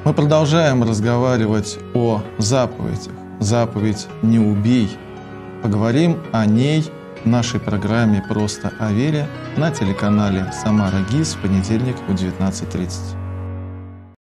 Мы продолжаем разговаривать о заповедях. Заповедь «Не убей». Поговорим о ней в нашей программе «Просто о вере» на телеканале «Самара ГИС» в понедельник в 19:30.